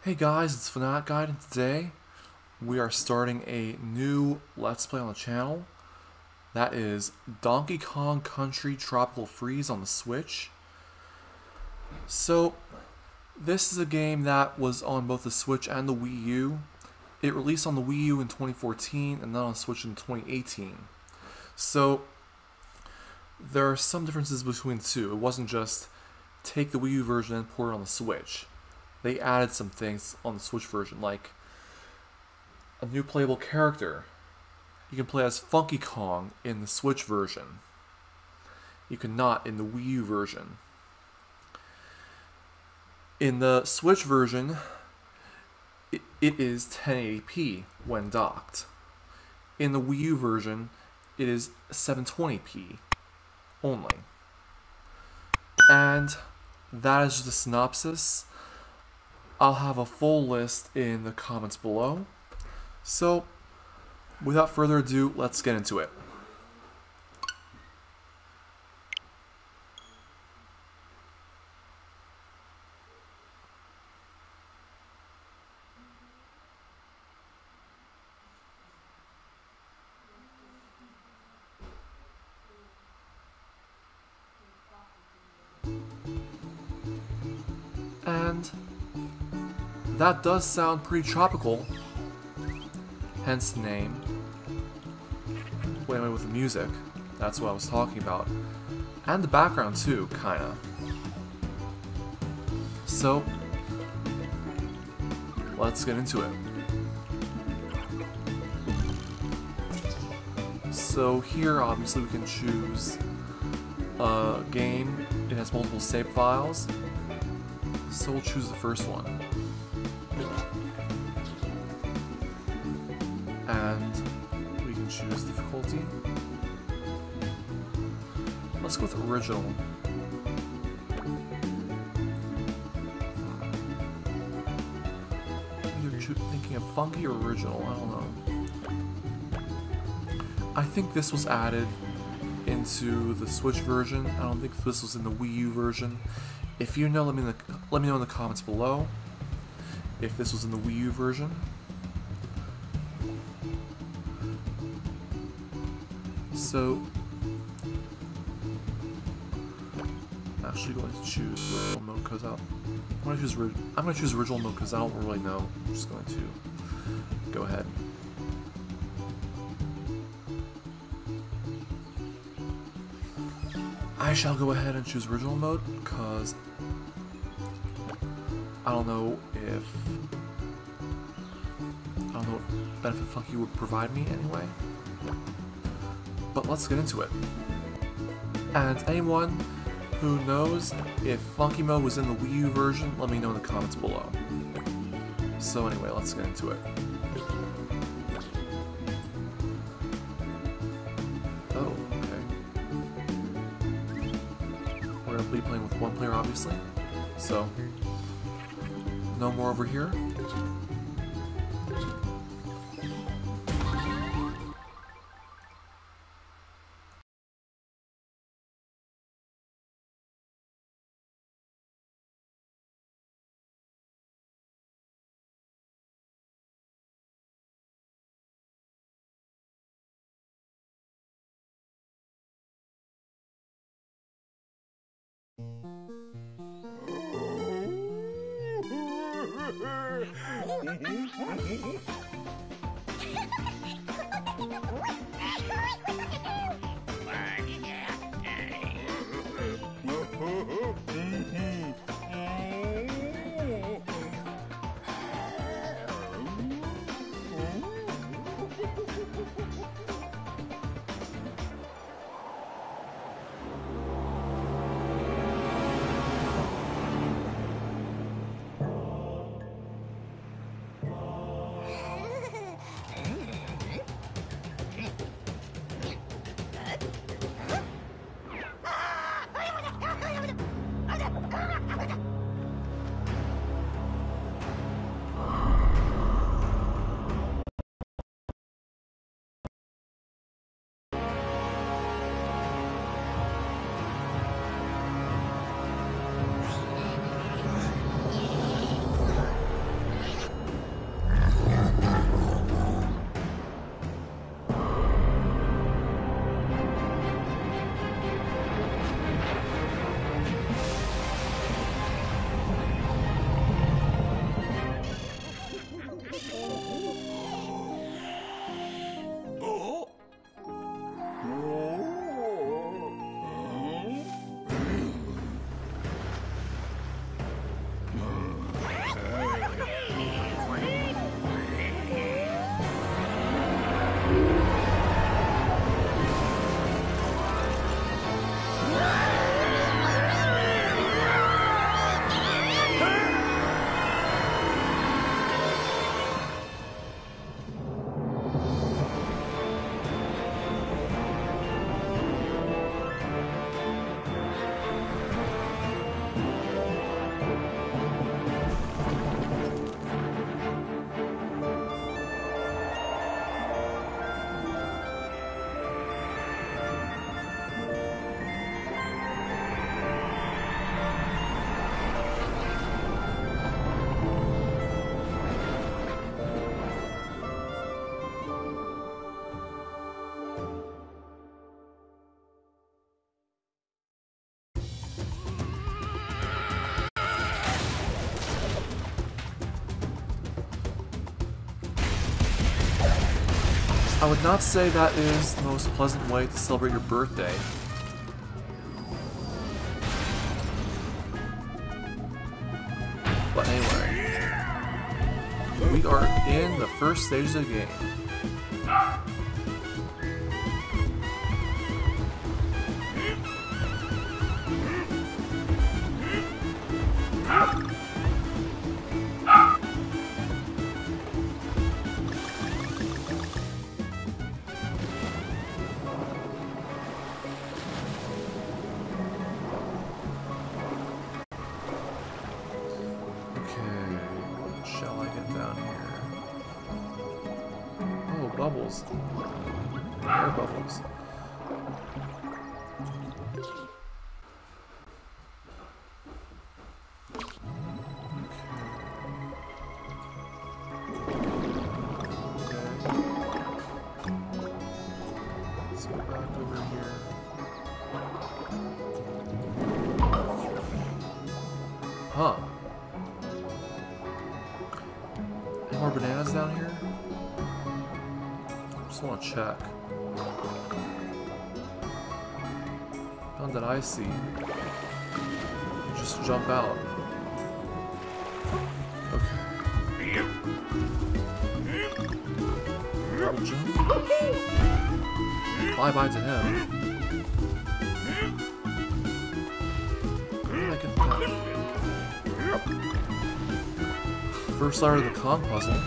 Hey guys, it's FanaticGuide, and today we are starting a new Let's Play on the channel. That is Donkey Kong Country Tropical Freeze on the Switch. So, this is a game that was on both the Switch and the Wii U. It released on the Wii U in 2014 and then on the Switch in 2018. So, there are some differences between the two. It wasn't just take the Wii U version and port it on the Switch. They added some things on the Switch version, like a new playable character. You can play as Funky Kong in the Switch version. You cannot in the Wii U version. In the Switch version, it is 1080p when docked. In the Wii U version, it is 720p only. And that is just a synopsis. I'll have a full list in the comments below. So, without further ado, let's get into it. And that does sound pretty tropical, hence the name. Wait with the music, that's what I was talking about. And the background too, kinda. So, let's get into it. So here, obviously, we can choose a game. It has multiple save files. So we'll choose the first one. And we can choose difficulty. Let's go with original. Either thinking of funky or original, I don't know. I think this was added into the Switch version. I don't think this was in the Wii U version. If you know, let me know in the comments below if this was in the Wii U version. So, I'm actually going to choose original mode because I'm going to choose original mode because I don't really know. I'm just going to go ahead. I shall go ahead and choose original mode because I don't know what benefit Funky would provide me anyway. But let's get into it. And anyone who knows if Funky mode was in the Wii U version, let me know in the comments below. So anyway, let's get into it. Oh, okay. We're gonna be playing with one player, obviously. So, no more over here. I would not say that is the most pleasant way to celebrate your birthday. But anyway, we are in the first stage of the game. Bubbles. Air bubbles. Let's go back over here. Huh. Any more bananas down here? Just want to check. None that I see. Just jump out. Okay. Double jump. Bye bye to him. How did I get that? First letter of the Kong puzzle.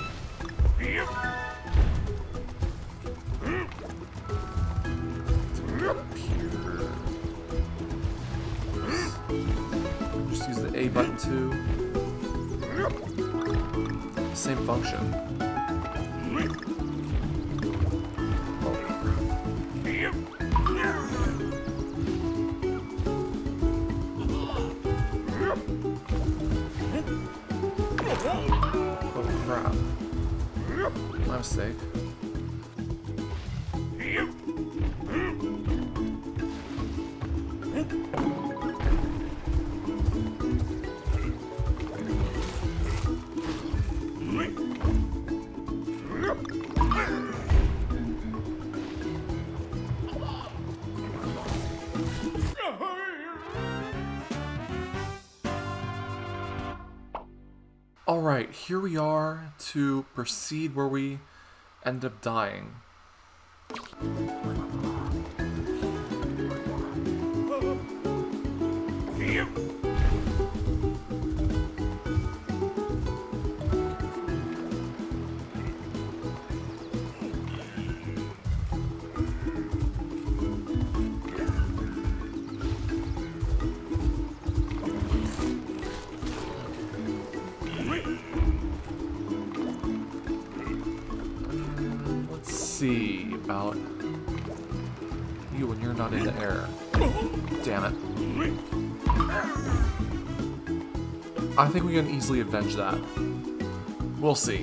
A button too. Same function. Oh crap. My mistake. Alright, here we are to proceed where we end up dying. See about you when you're not in the air. Damn it. I think we can easily avenge that. We'll see.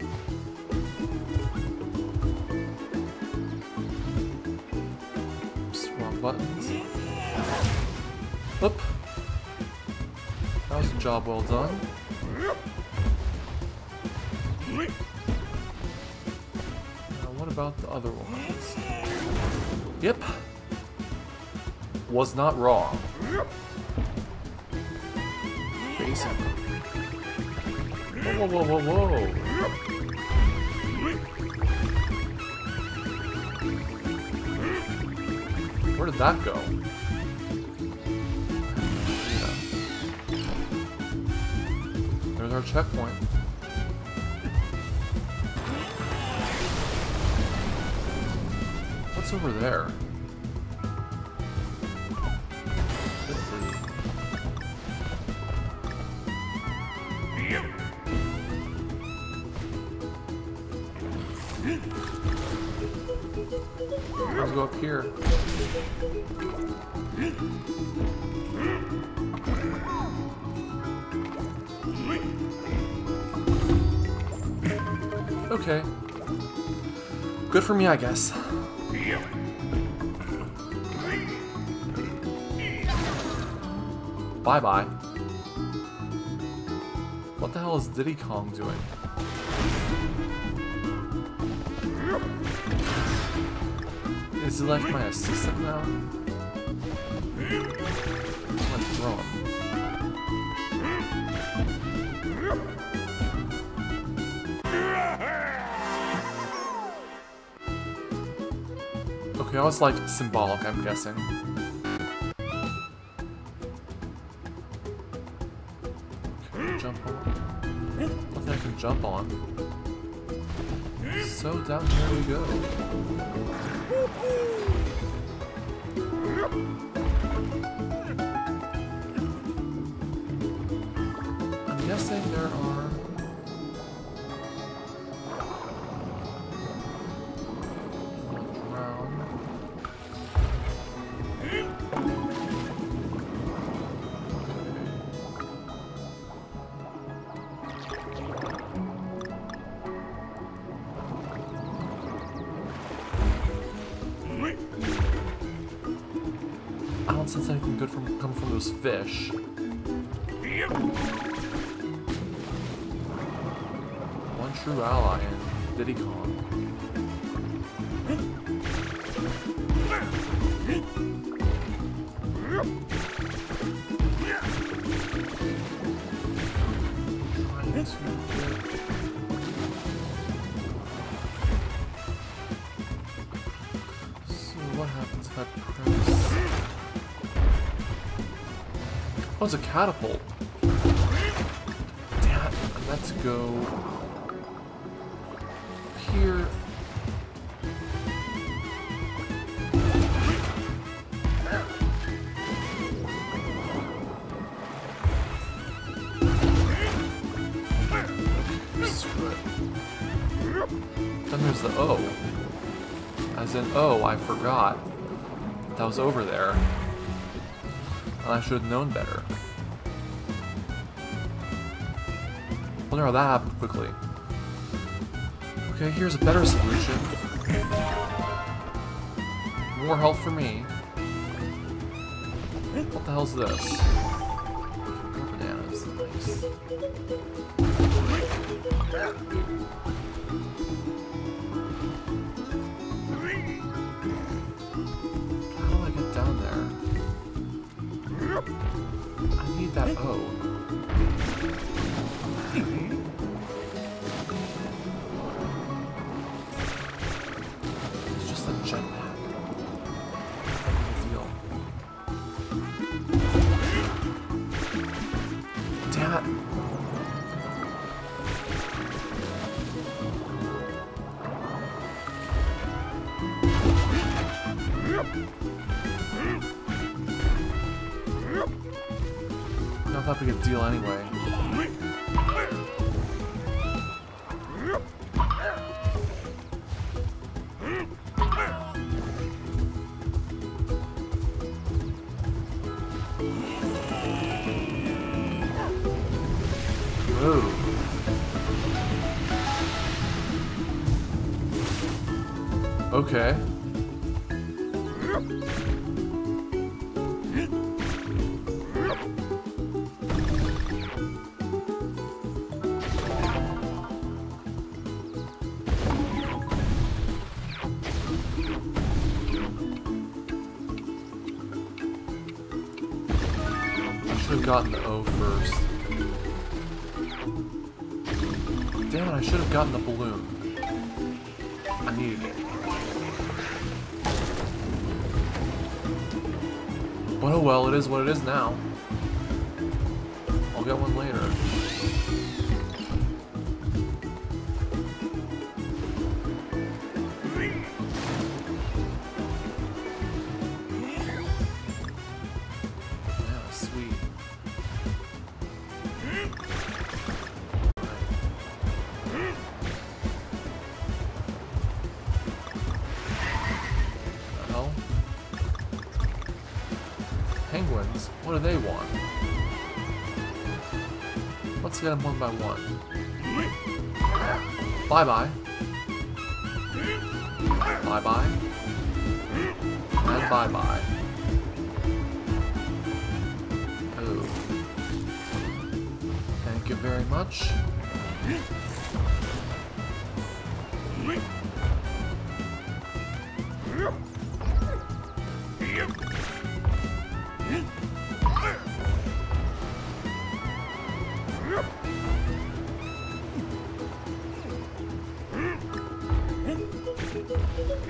Oops, wrong buttons. Oop. That was a job well done. What about the other ones? Yep. Was not wrong. Facing. Whoa, whoa, whoa, whoa, whoa. Where did that go? Yeah. There's our checkpoint. What's over there? Let's go up here. Okay. Good for me, I guess. Bye-bye. What the hell is Diddy Kong doing? Is he like my assistant now? I'm gonna throw him. Okay, I was like symbolic, I'm guessing. Okay, jump on. Nothing I can jump on. So down here we go. I'm guessing there are... I don't sense anything good come from those fish. One true ally in Diddy Kong. Trying to get... So what happens if I press... Oh, it's a catapult. Damn it. Let's go here. Screw it. Then there's the O. As in, oh, I forgot. That was over there. I should have known better. Wonder how that happened quickly. Okay, here's a better solution. More health for me. What the hell's this? More bananas. Nice. How do I get down there? I need that O. It's just a jetpack. Not that big a deal. Damn it. Not that big a deal anyway. Move. Okay. Should have gotten the O first. Damn it, I should have gotten the balloon. I needed it. But oh well, it is what it is now. I'll get one later. Penguins? What do they want? Let's get them one by one. Bye-bye. Bye-bye. And bye-bye. Oh. Thank you very much.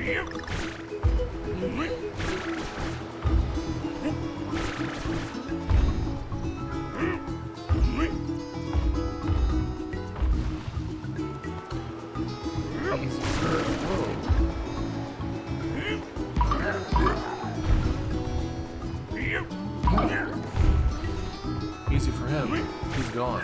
Easy for him. He's gone.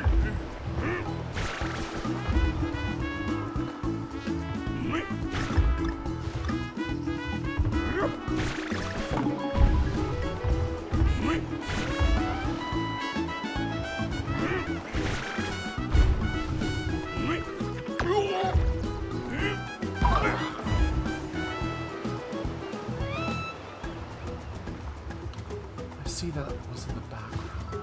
I see that was in the background.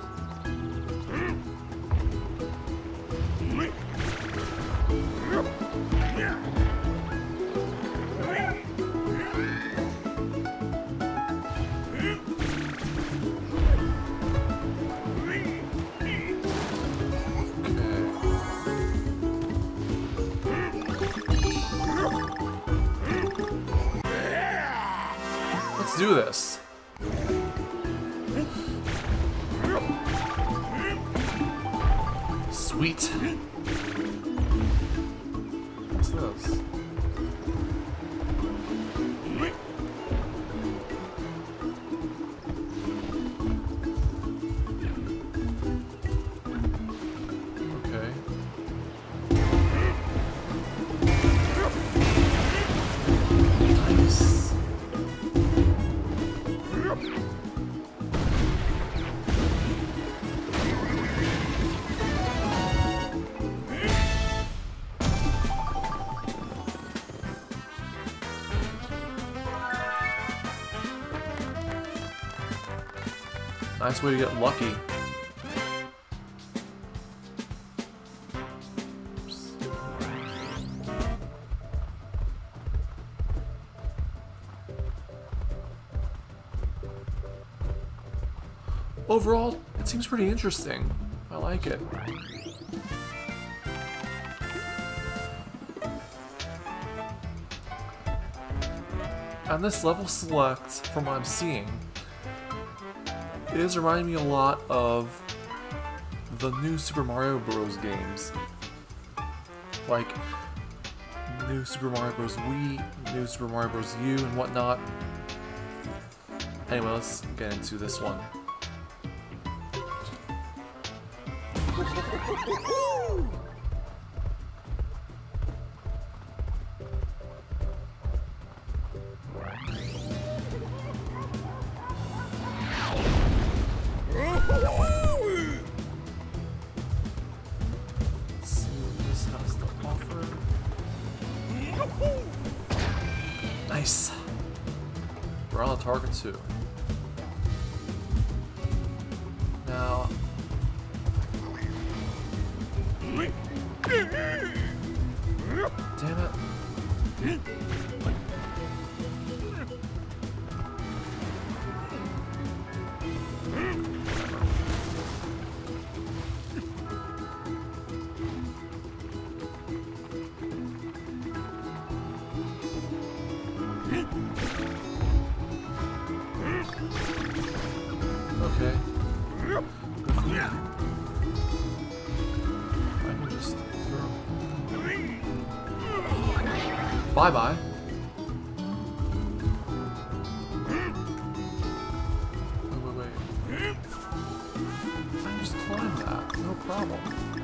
Let's do this. Sweet. What's this? Okay. Nice. Nice way to get lucky. Oops. Overall, it seems pretty interesting. I like it. And this level select, from what I'm seeing, it is reminding me a lot of the new Super Mario Bros. Games. Like, new Super Mario Bros. Wii, new Super Mario Bros. U, and whatnot. Anyway, let's get into this one. Nice. We're on target 2. Now. Damn it. Okay. I can just throw. Bye-bye. Wait. I can just climb that. No problem.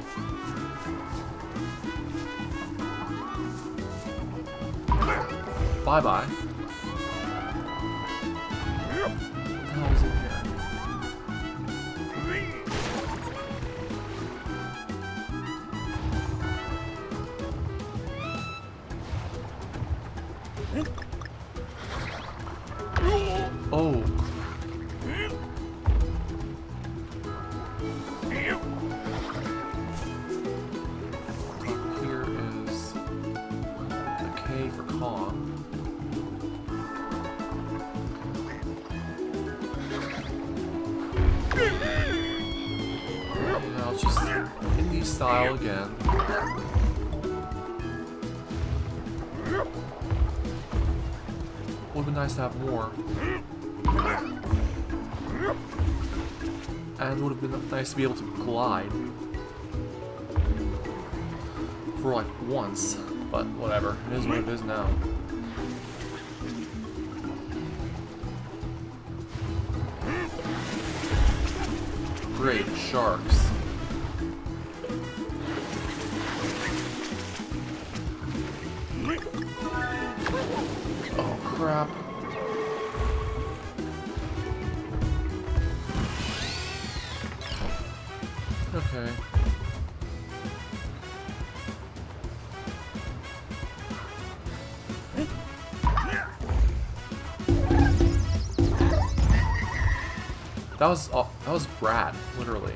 Bye-bye. What the hell is in here? Oh. Here is a K for Kong. Now it's just indie style again. nice to have more. And it would have been nice to be able to glide. For like once. But whatever. It is what it is now. Great sharks. Oh crap. Okay. That was Brad, literally.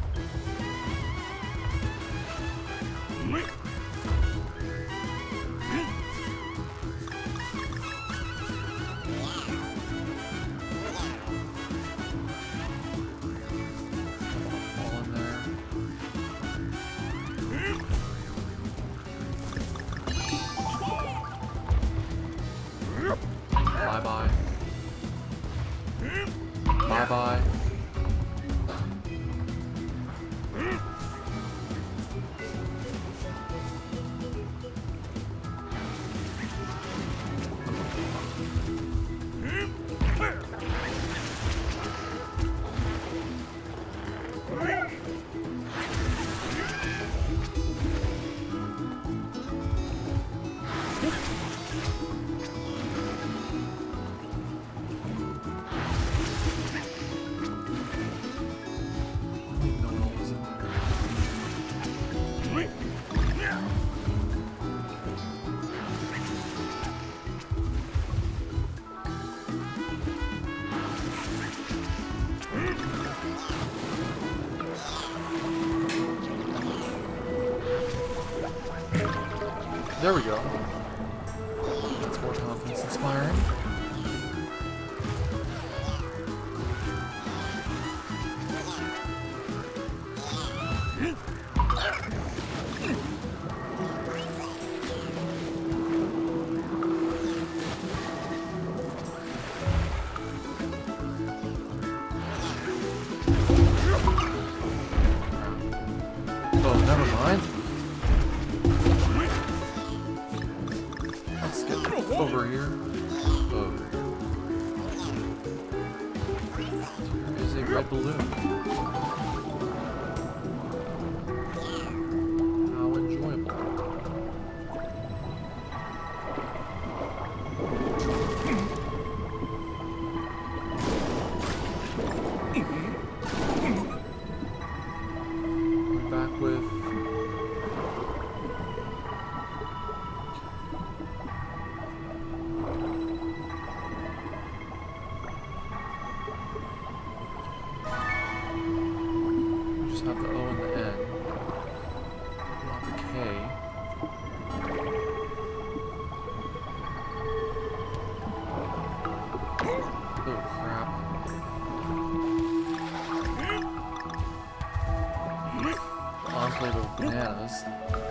Fall in there. Bye bye. Bye bye. There we go. That's more confidence inspiring. Oh, never mind. Over here. Over here. There is a red balloon. How enjoyable. We're back with have the O and the N, not the K. Oh crap. Enclave of bananas.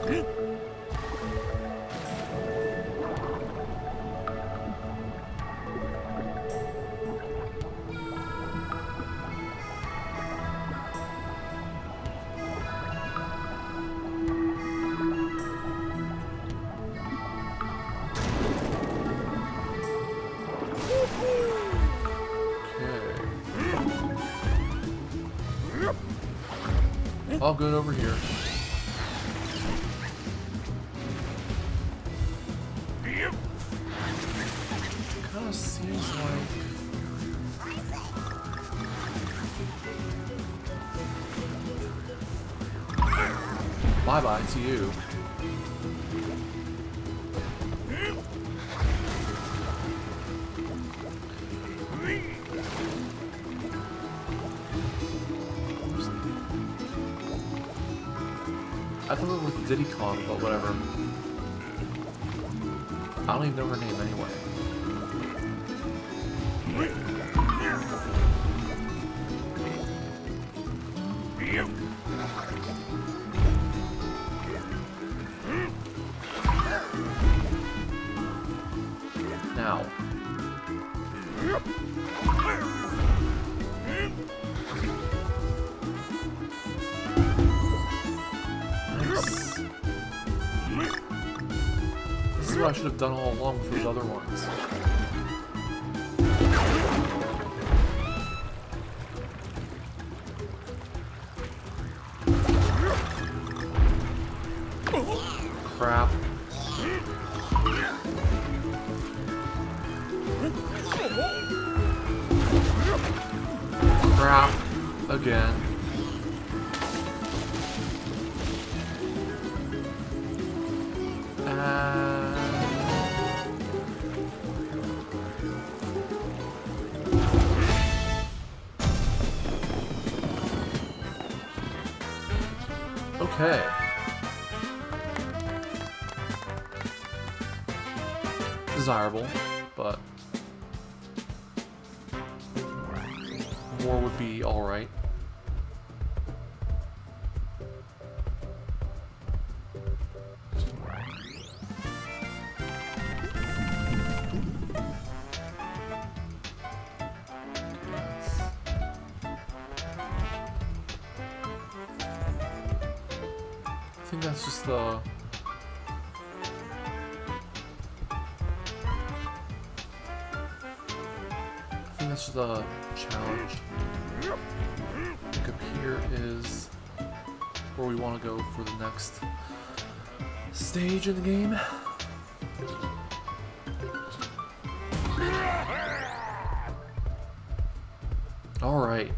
All good over here. Kinda seems like bye-bye to you. I thought it was Diddy Kong, but whatever. I don't even know her name anyway. Now. Nice. This is what I should have done all along with those other ones. Crap. Crap. Again. Okay. Desirable, but more would be alright. I think that's just the... That's the challenge. I think up here is where we want to go for the next stage in the game. Alright.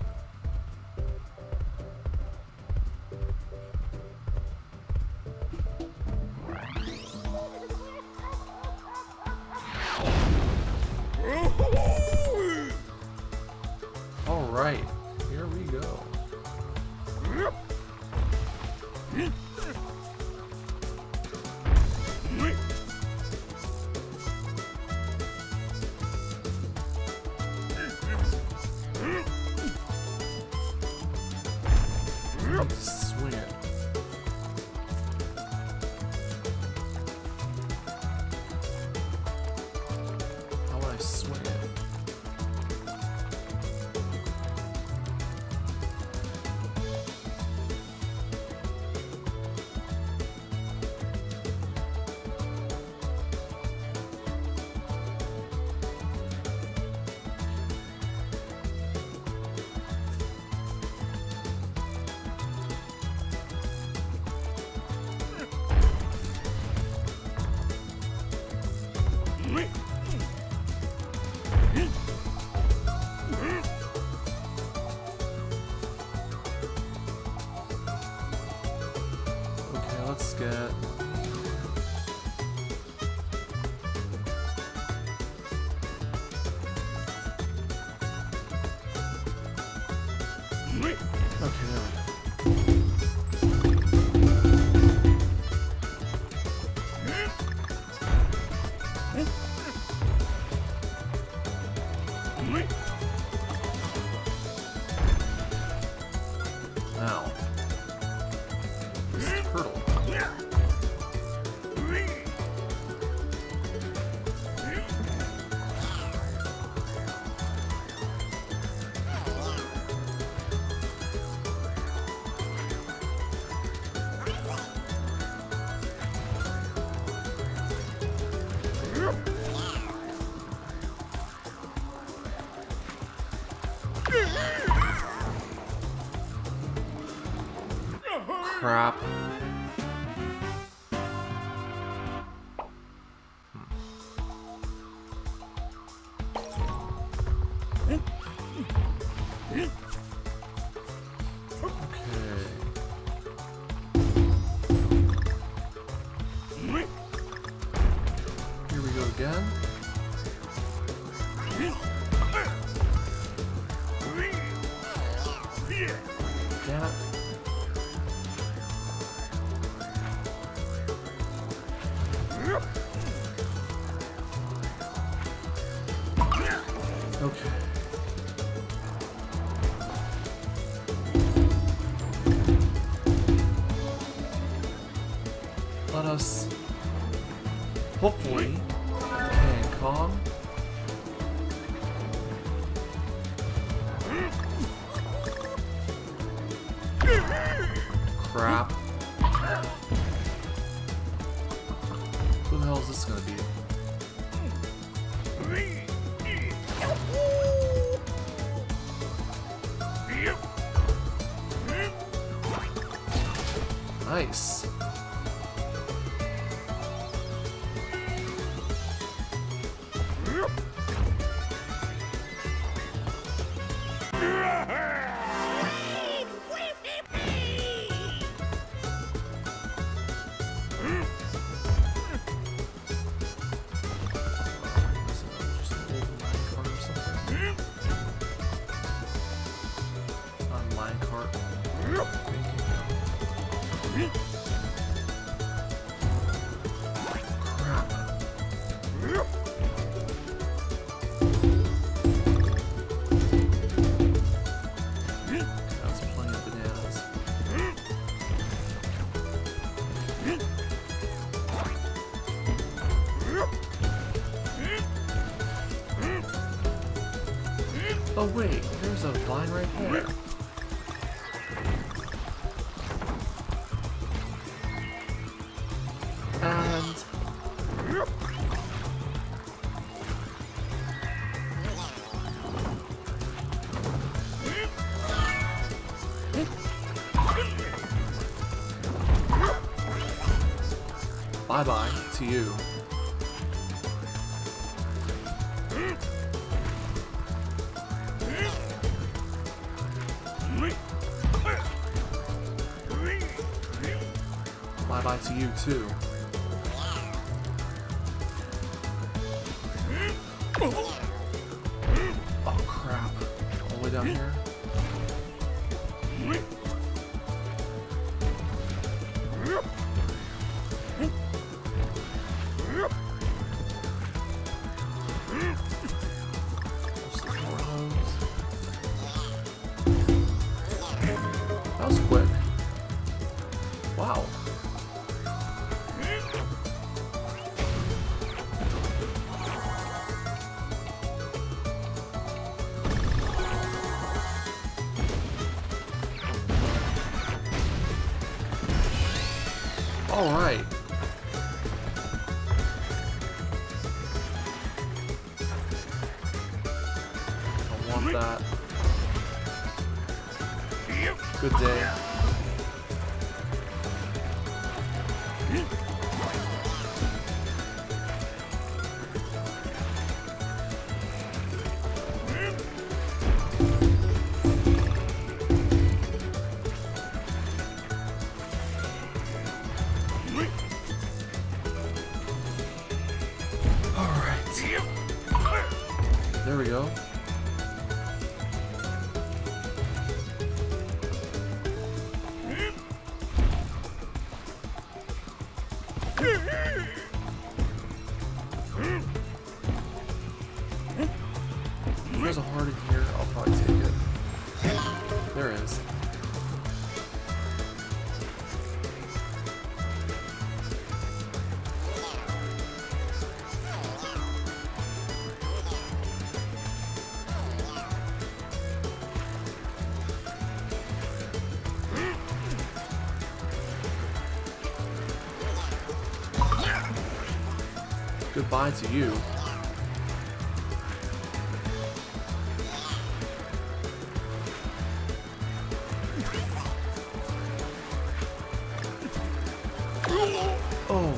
Alright, here we go. Swing it. How would I swing it? Let's get... Okay, there we go. Now, this turtle. Crap. Here we go again. Damn it. Okay. Let us hopefully King Kong crap. Who the hell is this gonna be? Nice. Oh wait, there's a vine right there. And... bye-bye to you. Bye-bye to you, too. Oh, crap. All the way down here? That was quick. Wow. All right. I want that. Good day. There we go. If there's a heart in here, I'll probably take it. There is. Goodbye to you. Oh.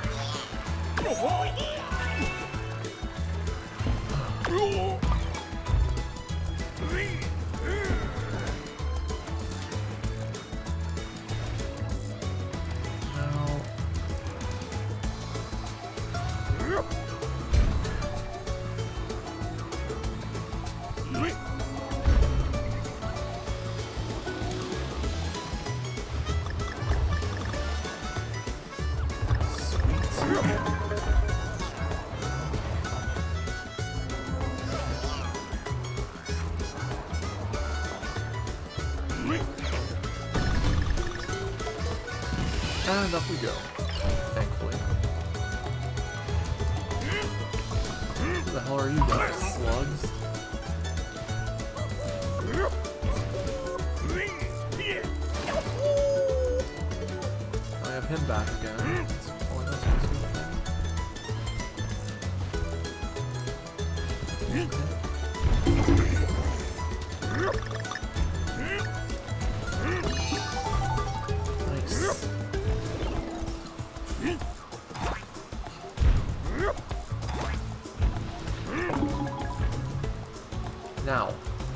And up we go, thankfully. Who the hell are you guys, slugs? him back again. Oh, that's good. Nice. Now.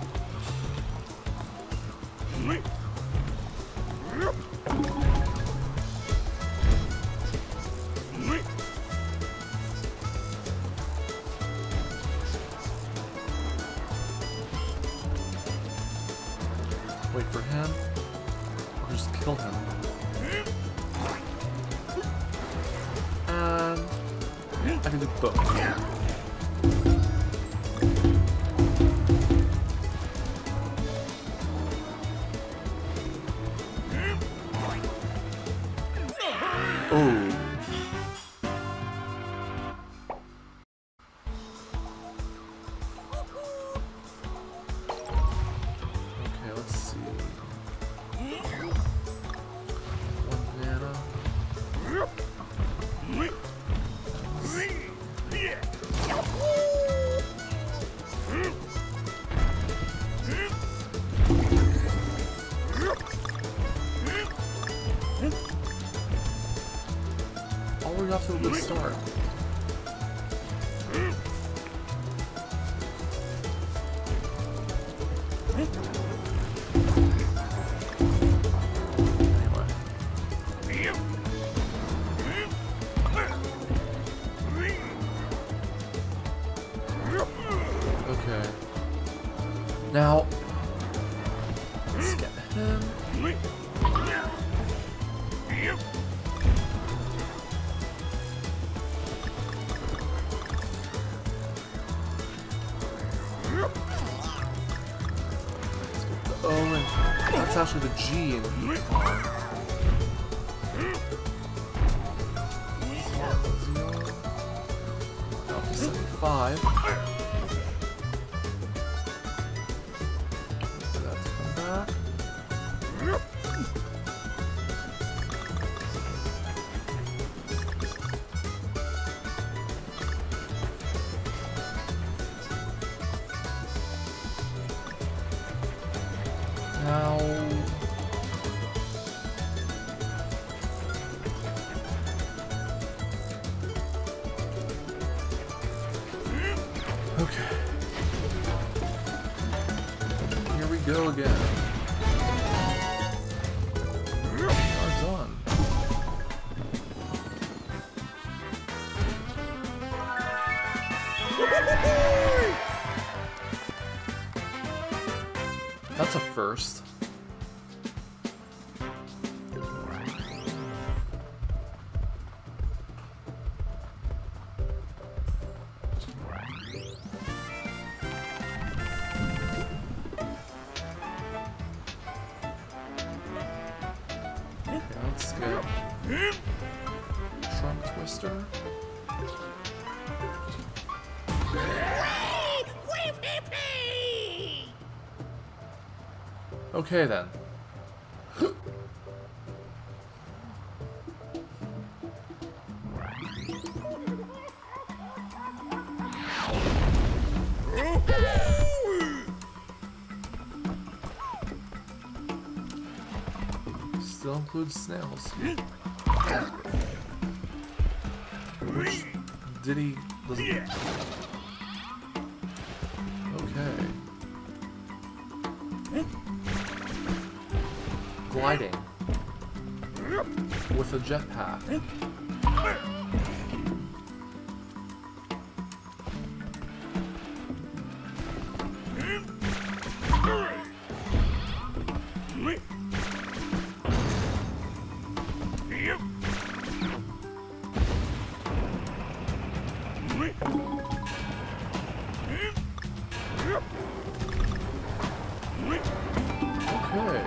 Wait for him, or just kill him. And I can do both. Oh. Okay, let's see. One banana. Already off to a good start. Okay. Now, let's get him. Oh, and that's actually the G in Econ. Up to 75. For that to come back. Now, okay, here we go again. We are done. That's a first. Okay, let's get Trunk Twister. Okay then. Still includes snails. Which Diddy doesn't. Okay. Gliding with a jetpack. Okay.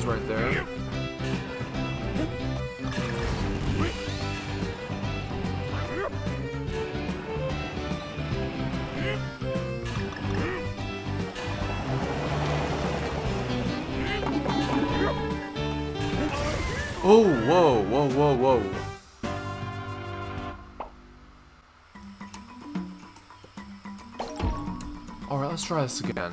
right there. Oh, whoa, whoa, whoa, whoa. Alright, let's try this again.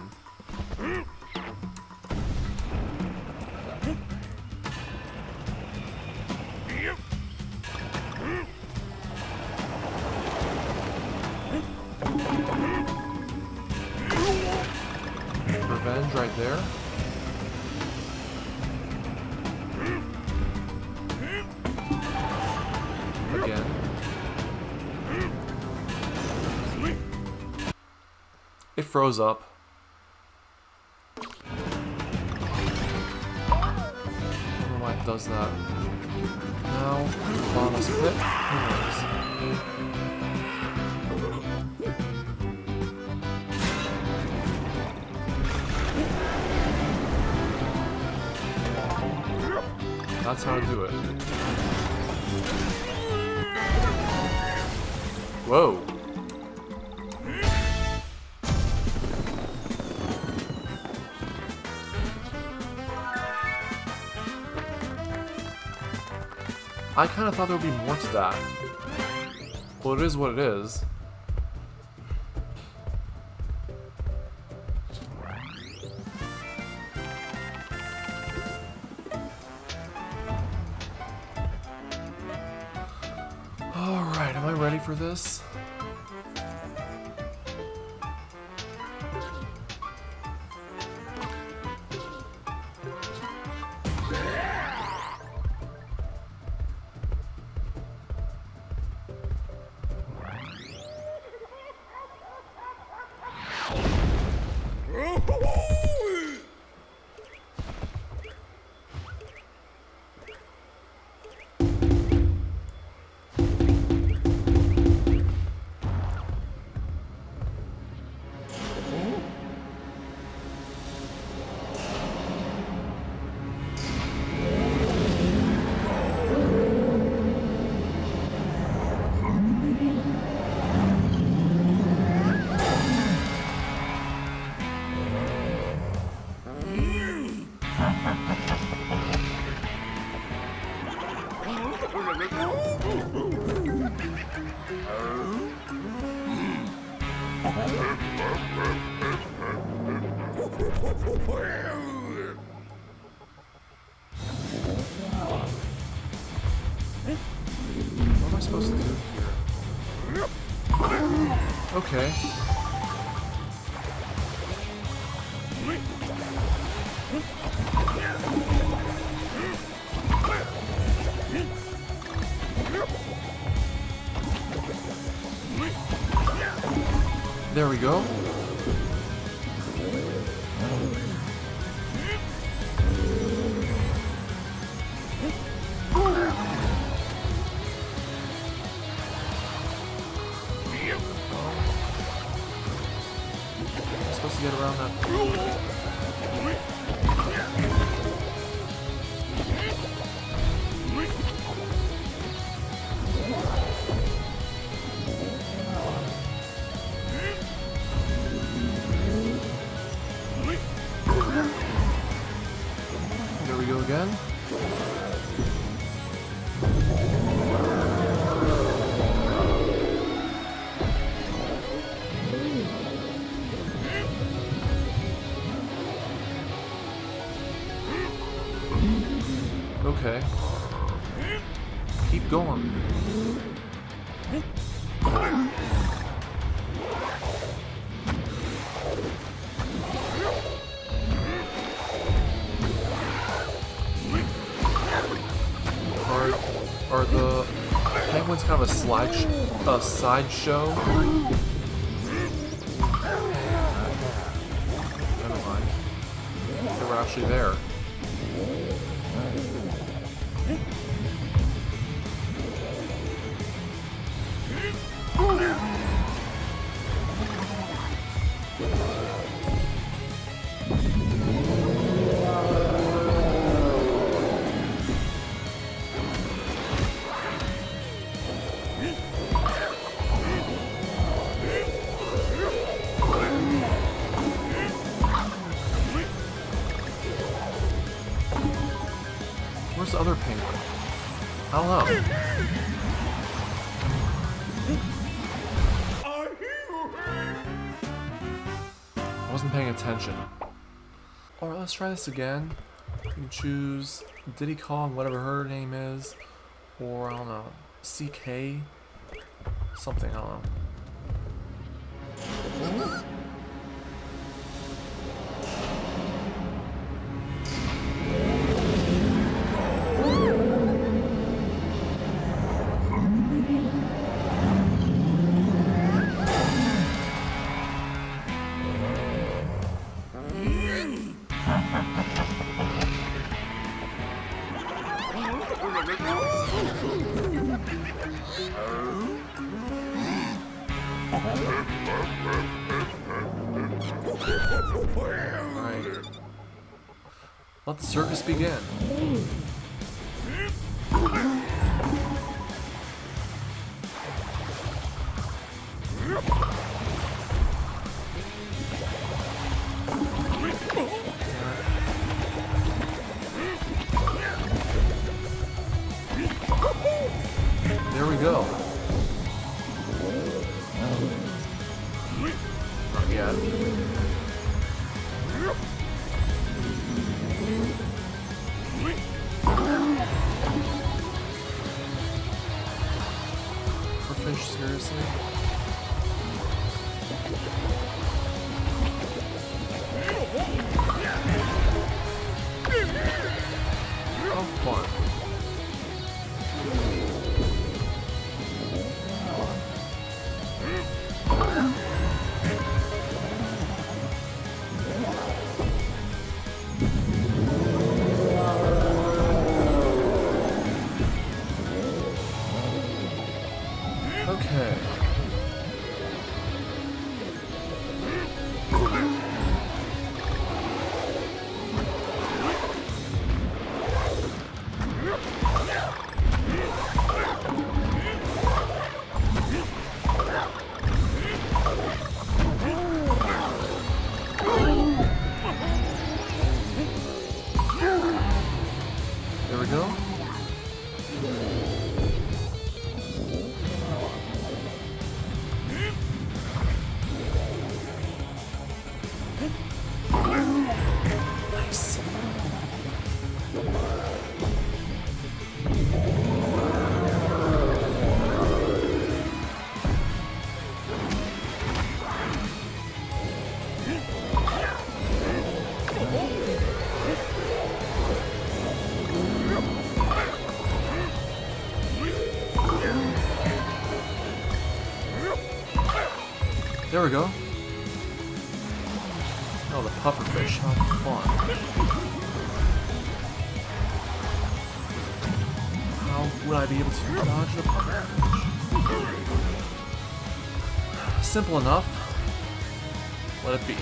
Revenge right there. Again. It froze up. I don't know why it does that. Now, bottomless pit. Who knows? That's how to do it. Whoa. I kind of thought there would be more to that. Well, it is what it is. Alright, am I ready for this? What am I supposed to do here? Okay. There we go. Supposed to get around that. There we go again. Okay. Keep going. Are the penguins kind of a sideshow? Never mind. They were actually there. this other penguin? I don't know. I wasn't paying attention. Alright, let's try this again. You can choose Diddy Kong, whatever her name is, or I don't know, CK, something, I don't know. Alright. Let the circus begin. There we go. Not yet. For fish, seriously? How fun. Okay. There we go. Nice. There we go. Oh, the pufferfish. How fun. How would I be able to dodge the pufferfish? Simple enough. Let it be.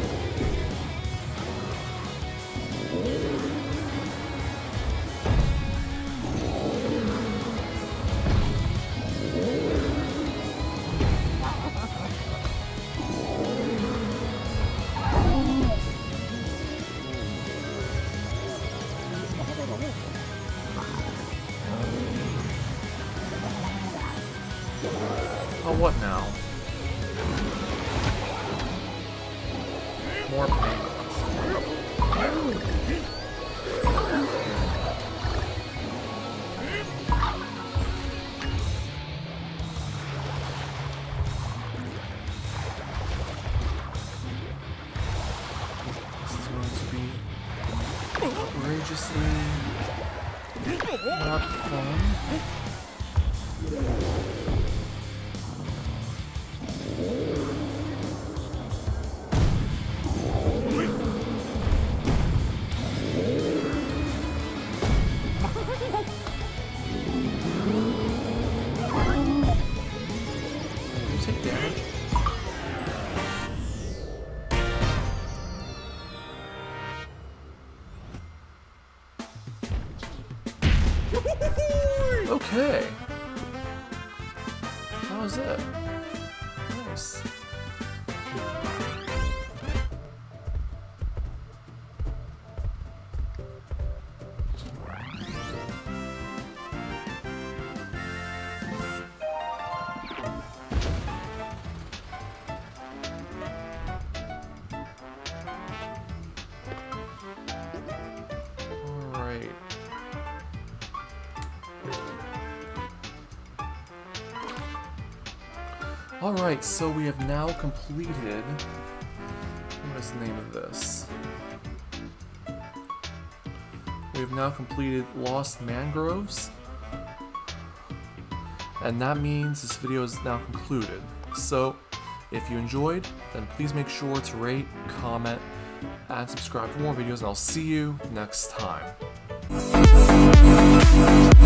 Oh, what now? More penguins. This is going to be outrageously not fun. Take damage. Okay. That was it. Nice. Alright, so we have now completed... What is the name of this? We have now completed Lost Mangroves. And that means this video is now concluded. So, if you enjoyed, then please make sure to rate, comment, and subscribe for more videos, and I'll see you next time.